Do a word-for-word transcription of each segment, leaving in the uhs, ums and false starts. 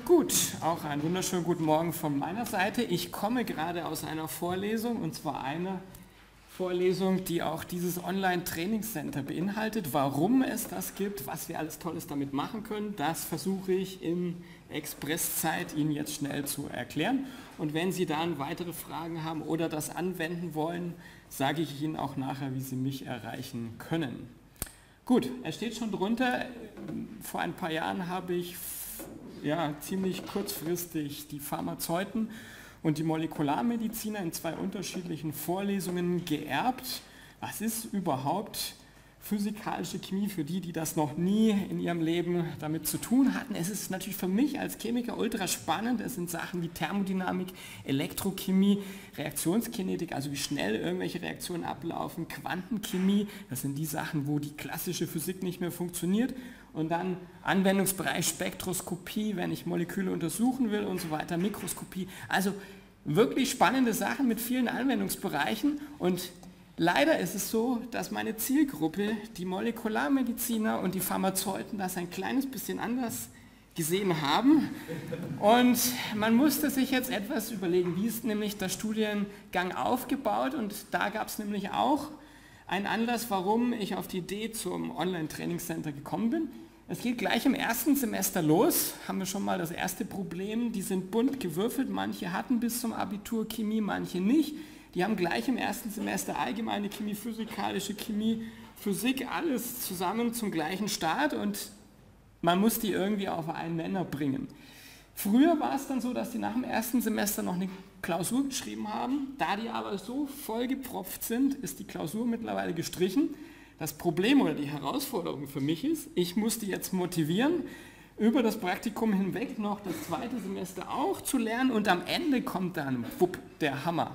Gut, auch einen wunderschönen guten Morgen von meiner Seite. Ich komme gerade aus einer Vorlesung, und zwar einer Vorlesung, die auch dieses Online-Trainingscenter beinhaltet. Warum es das gibt, was wir alles Tolles damit machen können, das versuche ich in Expresszeit Ihnen jetzt schnell zu erklären. Und wenn Sie dann weitere Fragen haben oder das anwenden wollen, sage ich Ihnen auch nachher, wie Sie mich erreichen können. Gut, es steht schon drunter, vor ein paar Jahren habe ich ja, ziemlich kurzfristig die Pharmazeuten und die Molekularmediziner in zwei unterschiedlichen Vorlesungen geerbt. Was ist überhaupt physikalische Chemie für die, die das noch nie in ihrem Leben damit zu tun hatten? Es ist natürlich für mich als Chemiker ultra spannend. Es sind Sachen wie Thermodynamik, Elektrochemie, Reaktionskinetik, also wie schnell irgendwelche Reaktionen ablaufen, Quantenchemie, das sind die Sachen, wo die klassische Physik nicht mehr funktioniert. Und dann Anwendungsbereich Spektroskopie, wenn ich Moleküle untersuchen will und so weiter, Mikroskopie. Also wirklich spannende Sachen mit vielen Anwendungsbereichen. Und leider ist es so, dass meine Zielgruppe, die Molekularmediziner und die Pharmazeuten, das ein kleines bisschen anders gesehen haben. Und man musste sich jetzt etwas überlegen, wie ist nämlich der Studiengang aufgebaut. Und da gab es nämlich auch ein Anlass, warum ich auf die Idee zum Online-Trainingscenter gekommen bin. Es geht gleich im ersten Semester los, haben wir schon mal das erste Problem, die sind bunt gewürfelt, manche hatten bis zum Abitur Chemie, manche nicht. Die haben gleich im ersten Semester allgemeine Chemie, physikalische Chemie, Physik, alles zusammen zum gleichen Start und man muss die irgendwie auf einen Nenner bringen. Früher war es dann so, dass die nach dem ersten Semester noch eine Klausur geschrieben haben. Da die aber so vollgepropft sind, ist die Klausur mittlerweile gestrichen. Das Problem oder die Herausforderung für mich ist, ich muss die jetzt motivieren, über das Praktikum hinweg noch das zweite Semester auch zu lernen und am Ende kommt dann, wupp, der Hammer.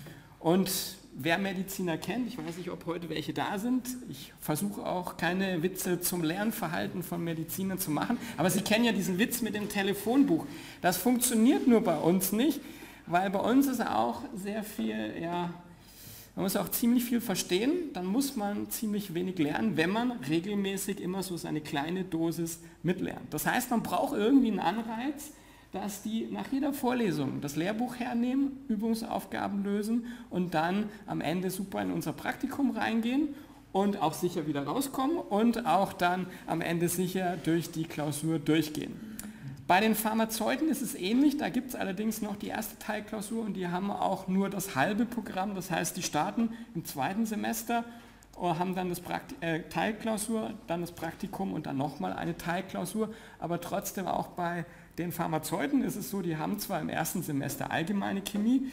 Und wer Mediziner kennt, ich weiß nicht, ob heute welche da sind, ich versuche auch keine Witze zum Lernverhalten von Medizinern zu machen, aber Sie kennen ja diesen Witz mit dem Telefonbuch. Das funktioniert nur bei uns nicht, weil bei uns ist auch sehr viel, ja, man muss auch ziemlich viel verstehen, dann muss man ziemlich wenig lernen, wenn man regelmäßig immer so seine kleine Dosis mitlernt. Das heißt, man braucht irgendwie einen Anreiz, dass die nach jeder Vorlesung das Lehrbuch hernehmen, Übungsaufgaben lösen und dann am Ende super in unser Praktikum reingehen und auch sicher wieder rauskommen und auch dann am Ende sicher durch die Klausur durchgehen. Bei den Pharmazeuten ist es ähnlich, da gibt es allerdings noch die erste Teilklausur und die haben auch nur das halbe Programm, das heißt, die starten im zweiten Semester und haben dann das Prakti äh, Teilklausur, dann das Praktikum und dann nochmal eine Teilklausur, aber trotzdem auch bei den Pharmazeuten ist es so, die haben zwar im ersten Semester allgemeine Chemie,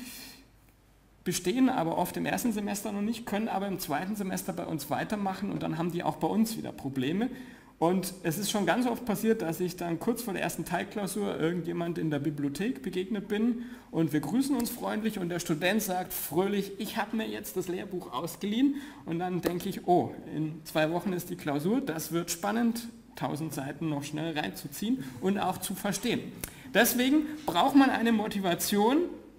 bestehen aber oft im ersten Semester noch nicht, können aber im zweiten Semester bei uns weitermachen und dann haben die auch bei uns wieder Probleme. Und es ist schon ganz oft passiert, dass ich dann kurz vor der ersten Teilklausur irgendjemand in der Bibliothek begegnet bin und wir grüßen uns freundlich und der Student sagt fröhlich, ich habe mir jetzt das Lehrbuch ausgeliehen und dann denke ich, oh, in zwei Wochen ist die Klausur, das wird spannend, tausend Seiten noch schnell reinzuziehen und auch zu verstehen. Deswegen braucht man eine Motivation,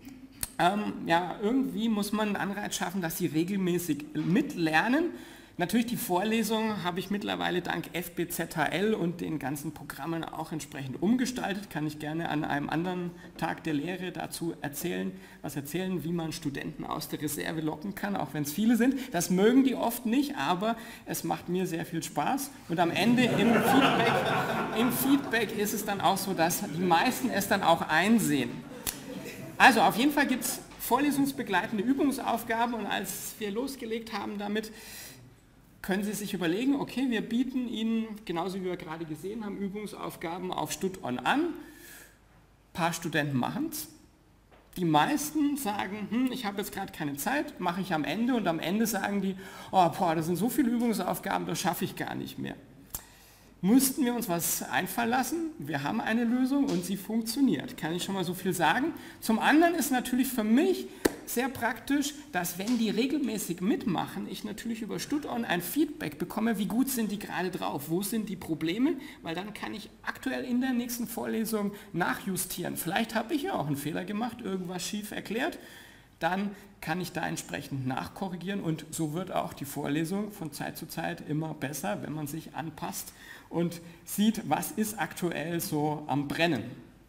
ähm, ja, irgendwie muss man einen Anreiz schaffen, dass sie regelmäßig mitlernen. Natürlich die Vorlesung habe ich mittlerweile dank F B Z H L und den ganzen Programmen auch entsprechend umgestaltet. Kann ich gerne an einem anderen Tag der Lehre dazu erzählen, was erzählen, wie man Studenten aus der Reserve locken kann, auch wenn es viele sind. Das mögen die oft nicht, aber es macht mir sehr viel Spaß. Und am Ende im Feedback, im Feedback ist es dann auch so, dass die meisten es dann auch einsehen. Also auf jeden Fall gibt es vorlesungsbegleitende Übungsaufgaben und als wir losgelegt haben damit, können Sie sich überlegen, okay, wir bieten Ihnen, genauso wie wir gerade gesehen haben, Übungsaufgaben auf StudOn an. Ein paar Studenten machen es. Die meisten sagen, hm, ich habe jetzt gerade keine Zeit, mache ich am Ende und am Ende sagen die, oh, boah, das sind so viele Übungsaufgaben, das schaffe ich gar nicht mehr. Mussten wir uns was einfallen lassen, wir haben eine Lösung und sie funktioniert, kann ich schon mal so viel sagen. Zum anderen ist natürlich für mich sehr praktisch, dass wenn die regelmäßig mitmachen, ich natürlich über StudOn ein Feedback bekomme, wie gut sind die gerade drauf, wo sind die Probleme, weil dann kann ich aktuell in der nächsten Vorlesung nachjustieren. Vielleicht habe ich ja auch einen Fehler gemacht, irgendwas schief erklärt, dann kann ich da entsprechend nachkorrigieren und so wird auch die Vorlesung von Zeit zu Zeit immer besser, wenn man sich anpasst und sieht, was ist aktuell so am Brennen.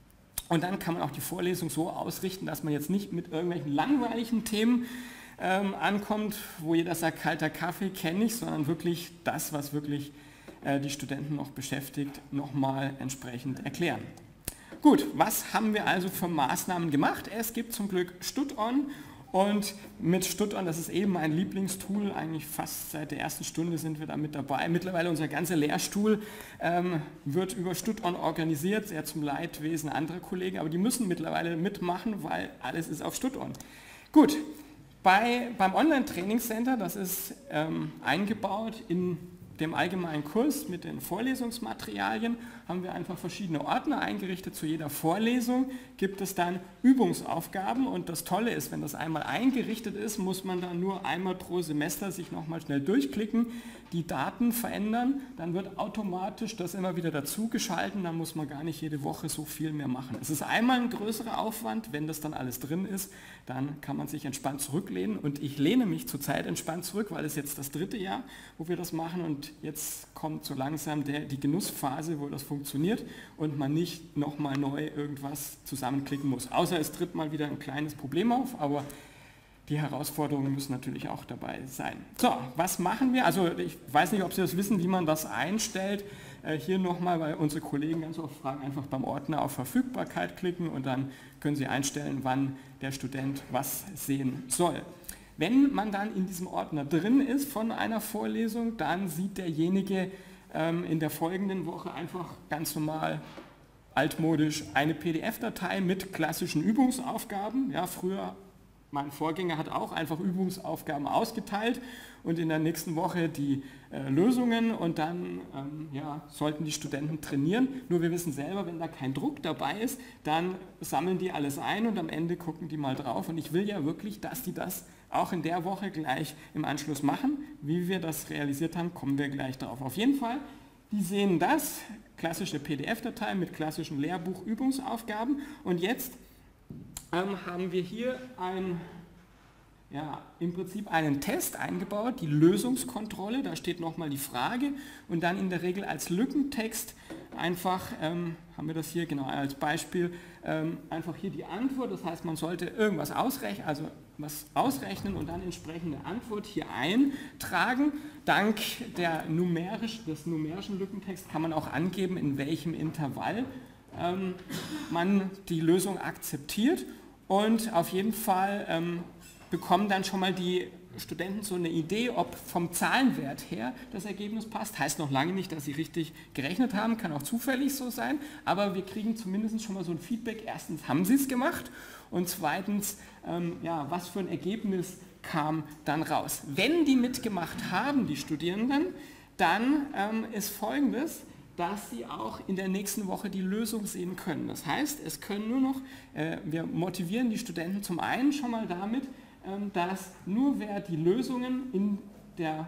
Und dann kann man auch die Vorlesung so ausrichten, dass man jetzt nicht mit irgendwelchen langweiligen Themen ähm, ankommt, wo jeder sagt, kalter Kaffee kenne ich, sondern wirklich das, was wirklich äh, die Studenten noch beschäftigt, nochmal entsprechend erklären. Gut, was haben wir also für Maßnahmen gemacht? Es gibt zum Glück StudOn. Und mit StudOn, das ist eben mein Lieblingstool, eigentlich fast seit der ersten Stunde sind wir da mit dabei. Mittlerweile unser ganzer Lehrstuhl ähm, wird über StudOn organisiert, sehr zum Leidwesen anderer Kollegen, aber die müssen mittlerweile mitmachen, weil alles ist auf StudOn. Gut, bei, beim Online-Trainingscenter, das ist ähm, eingebaut in dem allgemeinen Kurs mit den Vorlesungsmaterialien, haben wir einfach verschiedene Ordner eingerichtet. Zu jeder Vorlesung gibt es dann Übungsaufgaben und das Tolle ist, wenn das einmal eingerichtet ist, muss man dann nur einmal pro Semester sich nochmal schnell durchklicken, die Daten verändern, dann wird automatisch das immer wieder dazu geschalten, dann muss man gar nicht jede Woche so viel mehr machen. Es ist einmal ein größerer Aufwand, wenn das dann alles drin ist, dann kann man sich entspannt zurücklehnen und ich lehne mich zurzeit entspannt zurück, weil es jetzt das dritte Jahr, wo wir das machen und jetzt kommt so langsam der, die Genussphase, wo das funktioniert und man nicht nochmal neu irgendwas zusammenklicken muss. Außer es tritt mal wieder ein kleines Problem auf, aber die Herausforderungen müssen natürlich auch dabei sein. So, was machen wir? Also ich weiß nicht, ob Sie das wissen, wie man das einstellt. Äh, hier nochmal, weil unsere Kollegen ganz oft fragen, einfach beim Ordner auf Verfügbarkeit klicken und dann können Sie einstellen, wann der Student was sehen soll. Wenn man dann in diesem Ordner drin ist von einer Vorlesung, dann sieht derjenige ähm, in der folgenden Woche einfach ganz normal altmodisch eine P D F-Datei mit klassischen Übungsaufgaben. Ja, früher, mein Vorgänger hat auch einfach Übungsaufgaben ausgeteilt und in der nächsten Woche die äh, Lösungen und dann ähm, ja, sollten die Studenten trainieren. Nur wir wissen selber, wenn da kein Druck dabei ist, dann sammeln die alles ein und am Ende gucken die mal drauf und ich will ja wirklich, dass die das auch in der Woche gleich im Anschluss machen. Wie wir das realisiert haben, kommen wir gleich drauf. Auf jeden Fall, die sehen das, klassische P D F-Datei mit klassischen Lehrbuch-Übungsaufgaben und jetzt ähm, haben wir hier ein, ja, im Prinzip einen Test eingebaut, die Lösungskontrolle, da steht nochmal die Frage und dann in der Regel als Lückentext einfach, ähm, haben wir das hier genau als Beispiel, ähm, einfach hier die Antwort, das heißt man sollte irgendwas ausrechnen, also was ausrechnen und dann entsprechende Antwort hier eintragen. Dank der numerisch, des numerischen Lückentexts kann man auch angeben, in welchem Intervall ähm, man die Lösung akzeptiert und auf jeden Fall ähm, bekommen dann schon mal die Studenten so eine Idee, ob vom Zahlenwert her das Ergebnis passt. Heißt noch lange nicht, dass sie richtig gerechnet haben, kann auch zufällig so sein, aber wir kriegen zumindest schon mal so ein Feedback. Erstens, haben sie es gemacht und zweitens, ähm, ja, was für ein Ergebnis kam dann raus. Wenn die mitgemacht haben, die Studierenden, dann ähm, ist Folgendes, dass sie auch in der nächsten Woche die Lösung sehen können. Das heißt, es können nur noch, äh, wir motivieren die Studenten zum einen schon mal damit, dass nur wer die Lösungen in der,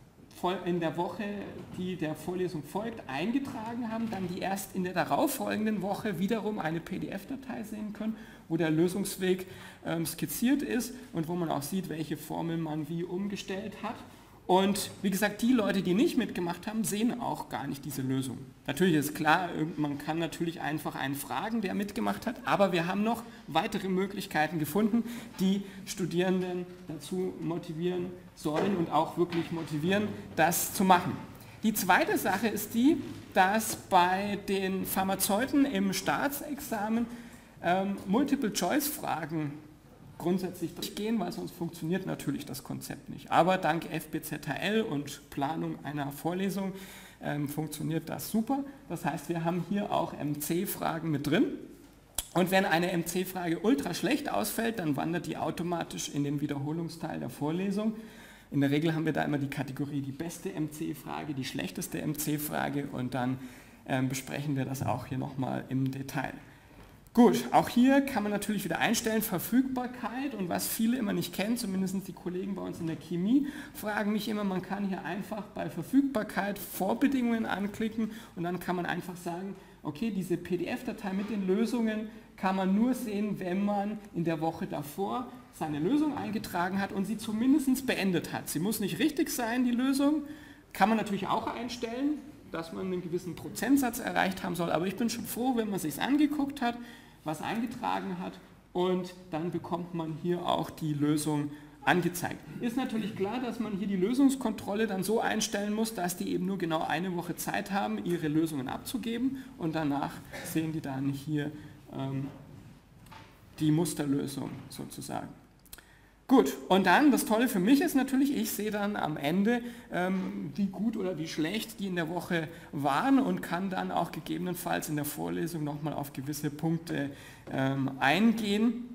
in der Woche, die der Vorlesung folgt, eingetragen haben, dann die erst in der darauffolgenden Woche wiederum eine P D F-Datei sehen können, wo der Lösungsweg ähm, skizziert ist und wo man auch sieht, welche Formel man wie umgestellt hat. Und wie gesagt, die Leute, die nicht mitgemacht haben, sehen auch gar nicht diese Lösung. Natürlich ist klar, man kann natürlich einfach einen fragen, der mitgemacht hat, aber wir haben noch weitere Möglichkeiten gefunden, die Studierenden dazu motivieren sollen und auch wirklich motivieren, das zu machen. Die zweite Sache ist die, dass bei den Pharmazeuten im Staatsexamen ähm, Multiple-Choice-Fragen grundsätzlich durchgehen, weil sonst funktioniert natürlich das Konzept nicht. Aber dank F B Z H L und Planung einer Vorlesung ähm, funktioniert das super. Das heißt, wir haben hier auch M C-Fragen mit drin. Und wenn eine M C-Frage ultra schlecht ausfällt, dann wandert die automatisch in den Wiederholungsteil der Vorlesung. In der Regel haben wir da immer die Kategorie die beste M C-Frage, die schlechteste M C-Frage und dann ähm, besprechen wir das auch hier nochmal im Detail. Gut, auch hier kann man natürlich wieder einstellen, Verfügbarkeit und was viele immer nicht kennen, zumindest die Kollegen bei uns in der Chemie, fragen mich immer, man kann hier einfach bei Verfügbarkeit Vorbedingungen anklicken und dann kann man einfach sagen, okay, diese P D F-Datei mit den Lösungen kann man nur sehen, wenn man in der Woche davor seine Lösung eingetragen hat und sie zumindest beendet hat. Sie muss nicht richtig sein, die Lösung, kann man natürlich auch einstellen, dass man einen gewissen Prozentsatz erreicht haben soll, aber ich bin schon froh, wenn man es sich angeguckt hat, was eingetragen hat und dann bekommt man hier auch die Lösung angezeigt. Ist natürlich klar, dass man hier die Lösungskontrolle dann so einstellen muss, dass die eben nur genau eine Woche Zeit haben, ihre Lösungen abzugeben und danach sehen die dann hier ähm, die Musterlösung sozusagen. Gut, und dann, das Tolle für mich ist natürlich, ich sehe dann am Ende, ähm, wie gut oder wie schlecht die in der Woche waren und kann dann auch gegebenenfalls in der Vorlesung nochmal auf gewisse Punkte ähm, eingehen.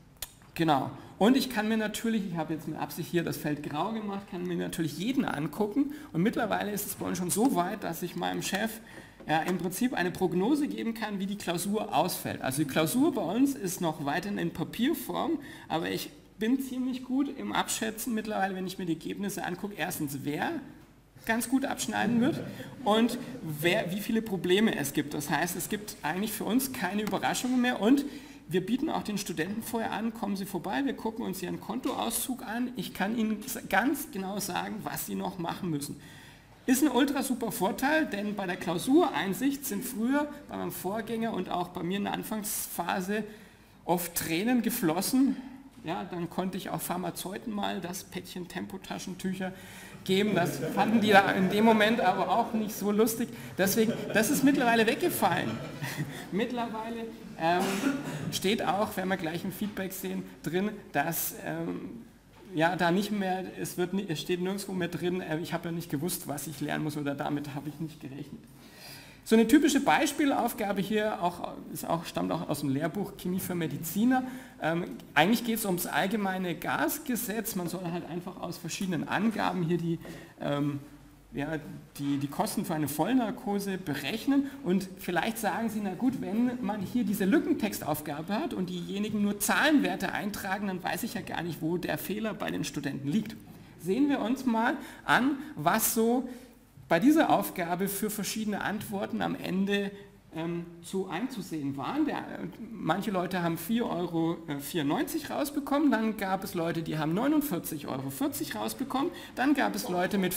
Genau, und ich kann mir natürlich, ich habe jetzt mit Absicht hier das Feld grau gemacht, kann mir natürlich jeden angucken und mittlerweile ist es bei uns schon so weit, dass ich meinem Chef ja, im Prinzip eine Prognose geben kann, wie die Klausur ausfällt. Also die Klausur bei uns ist noch weiterhin in Papierform, aber ich bin ziemlich gut im Abschätzen mittlerweile, wenn ich mir die Ergebnisse angucke, erstens wer ganz gut abschneiden wird und wer, wie viele Probleme es gibt. Das heißt, es gibt eigentlich für uns keine Überraschungen mehr und wir bieten auch den Studenten vorher an, kommen Sie vorbei, wir gucken uns Ihren Kontoauszug an. Ich kann Ihnen ganz genau sagen, was Sie noch machen müssen. Ist ein ultra super Vorteil, denn bei der Klausureinsicht sind früher bei meinem Vorgänger und auch bei mir in der Anfangsphase oft Tränen geflossen. Ja, dann konnte ich auch Pharmazeuten mal das Päckchen Tempotaschentücher geben. Das fanden die da in dem Moment aber auch nicht so lustig. Deswegen, das ist mittlerweile weggefallen. Mittlerweile ähm, steht auch, wenn wir gleich im Feedback sehen, drin, dass ähm, ja, da nicht mehr, es, wird, es steht nirgendwo mehr drin, äh, ich habe ja nicht gewusst, was ich lernen muss oder damit habe ich nicht gerechnet. So eine typische Beispielaufgabe hier auch, ist auch, stammt auch aus dem Lehrbuch Chemie für Mediziner. Ähm, eigentlich geht es ums allgemeine Gasgesetz. Man soll halt einfach aus verschiedenen Angaben hier die, ähm, ja, die, die Kosten für eine Vollnarkose berechnen. Und vielleicht sagen Sie, na gut, wenn man hier diese Lückentextaufgabe hat und diejenigen nur Zahlenwerte eintragen, dann weiß ich ja gar nicht, wo der Fehler bei den Studenten liegt. Sehen wir uns mal an, was so bei dieser Aufgabe für verschiedene Antworten am Ende ähm, zu einzusehen waren. Der, manche Leute haben vier Euro vierundneunzig rausbekommen, dann gab es Leute, die haben neunundvierzig Euro vierzig rausbekommen, dann gab es Leute mit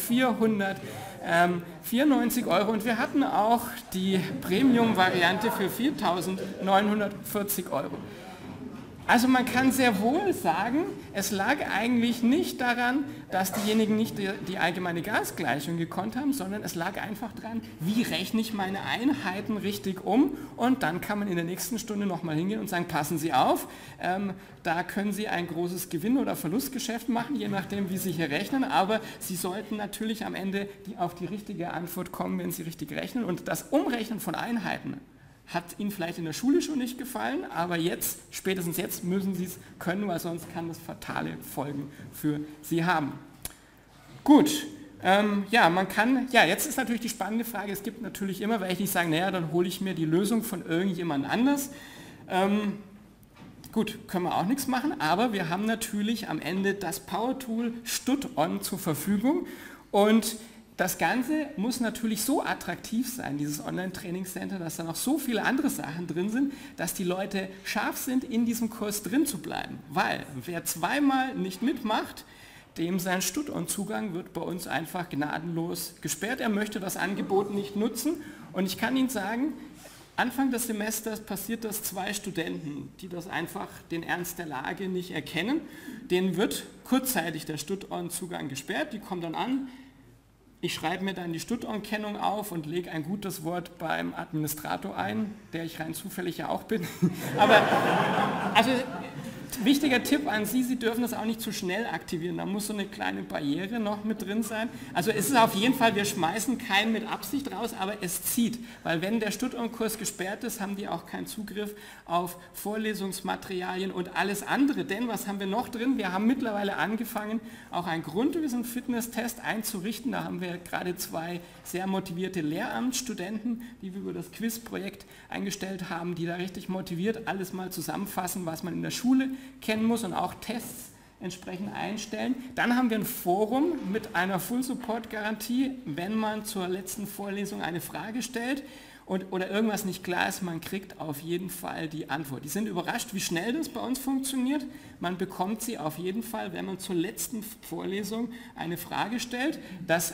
vierhundertvierundneunzig Euro und wir hatten auch die Premium-Variante für viertausendneunhundertvierzig Euro. Also man kann sehr wohl sagen, es lag eigentlich nicht daran, dass diejenigen nicht die, die allgemeine Gasgleichung gekonnt haben, sondern es lag einfach daran, wie rechne ich meine Einheiten richtig um und dann kann man in der nächsten Stunde nochmal hingehen und sagen, passen Sie auf, ähm, da können Sie ein großes Gewinn- oder Verlustgeschäft machen, je nachdem, wie Sie hier rechnen, aber Sie sollten natürlich am Ende die, auf die richtige Antwort kommen, wenn Sie richtig rechnen und das Umrechnen von Einheiten hat Ihnen vielleicht in der Schule schon nicht gefallen, aber jetzt, spätestens jetzt müssen Sie es können, weil sonst kann das fatale Folgen für Sie haben. Gut, ähm, ja, man kann, ja, jetzt ist natürlich die spannende Frage, es gibt natürlich immer welche, die sagen, naja, dann hole ich mir die Lösung von irgendjemand anders. Ähm, gut, können wir auch nichts machen, aber wir haben natürlich am Ende das Power-Tool StudOn zur Verfügung und das Ganze muss natürlich so attraktiv sein, dieses Online-Training-Center, dass da noch so viele andere Sachen drin sind, dass die Leute scharf sind, in diesem Kurs drin zu bleiben. Weil wer zweimal nicht mitmacht, dem sein StudOn-Zugang wird bei uns einfach gnadenlos gesperrt. Er möchte das Angebot nicht nutzen und ich kann Ihnen sagen, Anfang des Semesters passiert das zwei Studenten, die das einfach den Ernst der Lage nicht erkennen. Denen wird kurzzeitig der StudOn-Zugang gesperrt, die kommen dann an, ich schreibe mir dann die StudOn-Kennung auf und lege ein gutes Wort beim Administrator ein, der ich rein zufällig ja auch bin. Aber also wichtiger Tipp an Sie, Sie dürfen das auch nicht zu schnell aktivieren, da muss so eine kleine Barriere noch mit drin sein. Also es ist auf jeden Fall, wir schmeißen keinen mit Absicht raus, aber es zieht, weil wenn der StudOn-Kurs gesperrt ist, haben die auch keinen Zugriff auf Vorlesungsmaterialien und alles andere. Denn was haben wir noch drin? Wir haben mittlerweile angefangen, auch einen Grundwissen-Fitness-Test einzurichten. Da haben wir gerade zwei sehr motivierte Lehramtsstudenten, die wir über das Quiz-Projekt eingestellt haben, die da richtig motiviert alles mal zusammenfassen, was man in der Schule kennen muss und auch Tests entsprechend einstellen. Dann haben wir ein Forum mit einer Full-Support-Garantie, wenn man zur letzten Vorlesung eine Frage stellt und, oder irgendwas nicht klar ist, man kriegt auf jeden Fall die Antwort. Die sind überrascht, wie schnell das bei uns funktioniert. Man bekommt sie auf jeden Fall, wenn man zur letzten Vorlesung eine Frage stellt. Das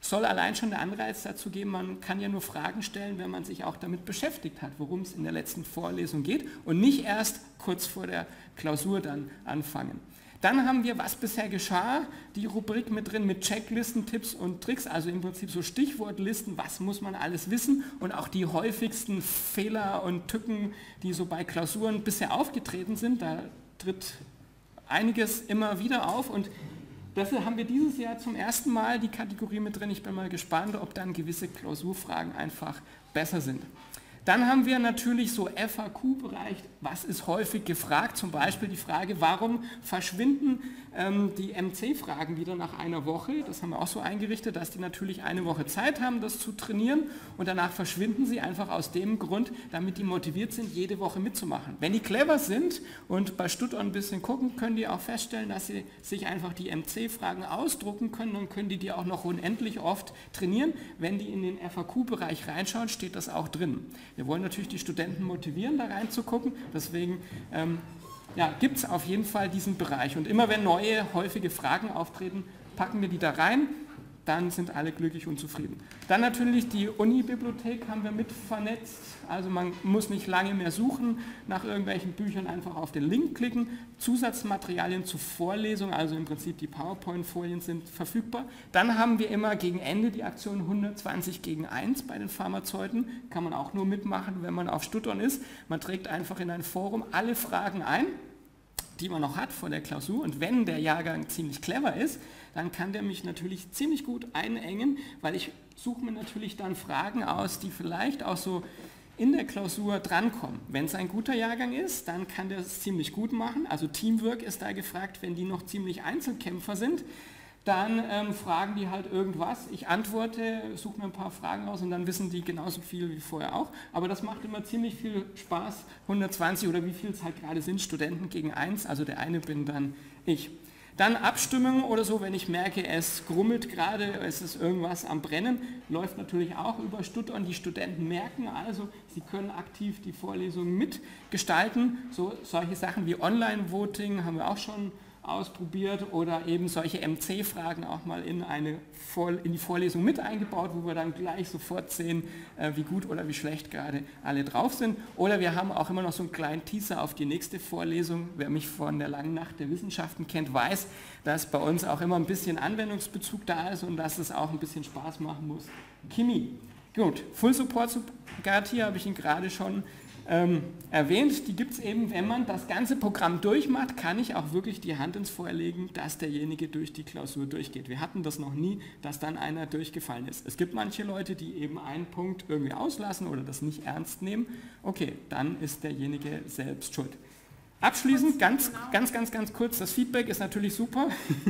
soll allein schon der Anreiz dazu geben, man kann ja nur Fragen stellen, wenn man sich auch damit beschäftigt hat, worum es in der letzten Vorlesung geht und nicht erst kurz vor der Klausur dann anfangen. Dann haben wir, was bisher geschah, die Rubrik mit drin mit Checklisten, Tipps und Tricks, also im Prinzip so Stichwortlisten, was muss man alles wissen und auch die häufigsten Fehler und Tücken, die so bei Klausuren bisher aufgetreten sind, da tritt einiges immer wieder auf und dafür haben wir dieses Jahr zum ersten Mal die Kategorie mit drin. Ich bin mal gespannt, ob dann gewisse Klausurfragen einfach besser sind. Dann haben wir natürlich so F A Q-Bereich, was ist häufig gefragt, zum Beispiel die Frage, warum verschwinden ähm, die M C-Fragen wieder nach einer Woche, das haben wir auch so eingerichtet, dass die natürlich eine Woche Zeit haben, das zu trainieren und danach verschwinden sie einfach aus dem Grund, damit die motiviert sind, jede Woche mitzumachen. Wenn die clever sind und bei Stuttgart ein bisschen gucken, können die auch feststellen, dass sie sich einfach die M C-Fragen ausdrucken können und können die die auch noch unendlich oft trainieren. Wenn die in den F A Q-Bereich reinschauen, steht das auch drin. Wir wollen natürlich die Studenten motivieren, da reinzugucken, deswegen ähm, ja, gibt es auf jeden Fall diesen Bereich. Und immer wenn neue, häufige Fragen auftreten, packen wir die da rein, dann sind alle glücklich und zufrieden. Dann natürlich die Uni-Bibliothek haben wir mit vernetzt, also man muss nicht lange mehr suchen nach irgendwelchen Büchern, einfach auf den Link klicken. Zusatzmaterialien zur Vorlesung, also im Prinzip die PowerPoint-Folien sind verfügbar. Dann haben wir immer gegen Ende die Aktion hundertzwanzig gegen eins bei den Pharmazeuten, kann man auch nur mitmachen, wenn man auf Stuttgart ist. Man trägt einfach in ein Forum alle Fragen ein, die man noch hat vor der Klausur und wenn der Jahrgang ziemlich clever ist, dann kann der mich natürlich ziemlich gut einengen, weil ich suche mir natürlich dann Fragen aus, die vielleicht auch so in der Klausur drankommen. Wenn es ein guter Jahrgang ist, dann kann der es ziemlich gut machen, also Teamwork ist da gefragt, wenn die noch ziemlich Einzelkämpfer sind, dann ähm, fragen die halt irgendwas, ich antworte, suche mir ein paar Fragen aus und dann wissen die genauso viel wie vorher auch. Aber das macht immer ziemlich viel Spaß, hundertzwanzig oder wie viel es halt gerade sind, Studenten gegen eins, also der eine bin dann ich. Dann Abstimmungen oder so, wenn ich merke, es grummelt gerade, es ist irgendwas am Brennen, läuft natürlich auch über Stuttgart. Die Studenten merken also, sie können aktiv die Vorlesungen mitgestalten. So, solche Sachen wie Online-Voting haben wir auch schon ausprobiert oder eben solche M C-Fragen auch mal in, eine Vor in die Vorlesung mit eingebaut, wo wir dann gleich sofort sehen, äh, wie gut oder wie schlecht gerade alle drauf sind. Oder wir haben auch immer noch so einen kleinen Teaser auf die nächste Vorlesung. Wer mich von der langen Nacht der Wissenschaften kennt, weiß, dass bei uns auch immer ein bisschen Anwendungsbezug da ist und dass es auch ein bisschen Spaß machen muss. Chemie. Gut, Full Support Guard hier habe ich ihn gerade schon Ähm, erwähnt, die gibt es eben, wenn man das ganze Programm durchmacht, kann ich auch wirklich die Hand ins Feuer legen, dass derjenige durch die Klausur durchgeht. Wir hatten das noch nie, dass dann einer durchgefallen ist. Es gibt manche Leute, die eben einen Punkt irgendwie auslassen oder das nicht ernst nehmen. Okay, dann ist derjenige selbst schuld. Abschließend, ganz, ganz, ganz, ganz kurz, das Feedback ist natürlich super.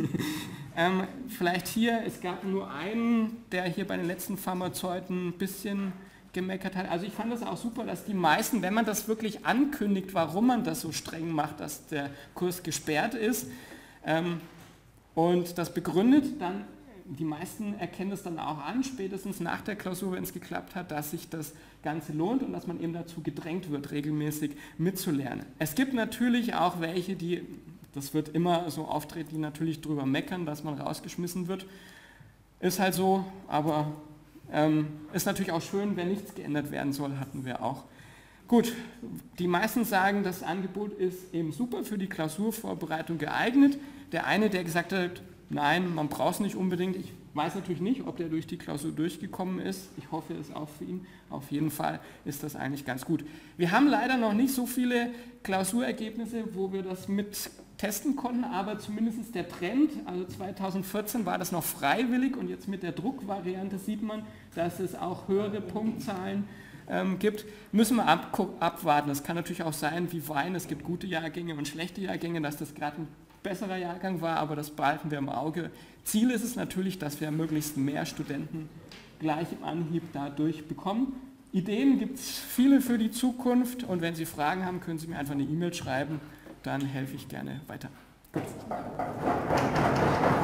ähm, vielleicht hier, es gab nur einen, der hier bei den letzten Pharmazeuten ein bisschen gemeckert hat. Also ich fand das auch super, dass die meisten, wenn man das wirklich ankündigt, warum man das so streng macht, dass der Kurs gesperrt ist ähm, und das begründet, dann die meisten erkennen das dann auch an, spätestens nach der Klausur, wenn es geklappt hat, dass sich das Ganze lohnt und dass man eben dazu gedrängt wird, regelmäßig mitzulernen. Es gibt natürlich auch welche, die, das wird immer so auftreten, die natürlich drüber meckern, dass man rausgeschmissen wird. Ist halt so, aber Ähm, ist natürlich auch schön, wenn nichts geändert werden soll, hatten wir auch. Gut, die meisten sagen, das Angebot ist eben super für die Klausurvorbereitung geeignet. Der eine, der gesagt hat, nein, man braucht es nicht unbedingt. Ich weiß natürlich nicht, ob der durch die Klausur durchgekommen ist. Ich hoffe es auch für ihn. Auf jeden Fall ist das eigentlich ganz gut. Wir haben leider noch nicht so viele Klausurergebnisse, wo wir das mit testen konnten, aber zumindest der Trend, also zweitausendvierzehn war das noch freiwillig und jetzt mit der Druckvariante sieht man, dass es auch höhere Punktzahlen ähm, gibt. Müssen wir ab, abwarten. Es kann natürlich auch sein, wie Wein, es gibt gute Jahrgänge und schlechte Jahrgänge, dass das gerade ein besserer Jahrgang war, aber das behalten wir im Auge. Ziel ist es natürlich, dass wir möglichst mehr Studenten gleich im Anhieb dadurch bekommen. Ideen gibt es viele für die Zukunft und wenn Sie Fragen haben, können Sie mir einfach eine E-Mail schreiben, dann helfe ich gerne weiter. Gut.